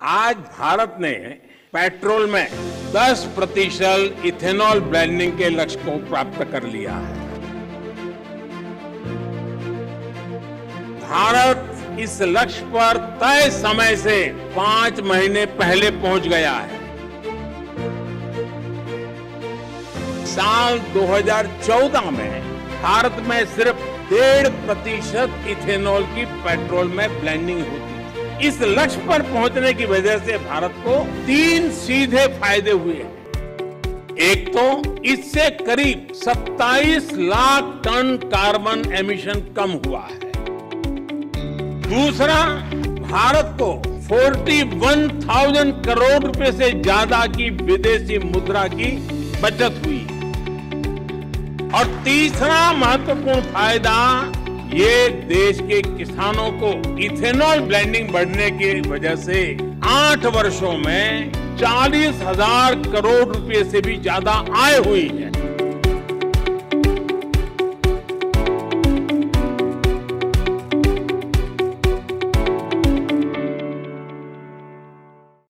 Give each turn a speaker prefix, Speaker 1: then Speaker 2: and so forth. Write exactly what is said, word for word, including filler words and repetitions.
Speaker 1: आज भारत ने पेट्रोल में दस प्रतिशत इथेनॉल ब्लेंडिंग के लक्ष्य को प्राप्त कर लिया है। भारत इस लक्ष्य पर तय समय से पांच महीने पहले पहुंच गया है। साल दो हज़ार चौदह में भारत में सिर्फ डेढ़ प्रतिशत इथेनॉल की पेट्रोल में ब्लेंडिंग होती थी। इस लक्ष्य पर पहुंचने की वजह से भारत को तीन सीधे फायदे हुए हैं। एक तो इससे करीब सत्ताईस लाख टन कार्बन एमिशन कम हुआ है। दूसरा, भारत को इकतालीस हज़ार करोड़ रुपए से ज्यादा की विदेशी मुद्रा की बचत हुई। और तीसरा महत्वपूर्ण फायदा, ये देश के किसानों को इथेनॉल ब्लेंडिंग बढ़ने की वजह से आठ वर्षों में चालीस हजार करोड़ रुपए से भी ज्यादा आय हुई है।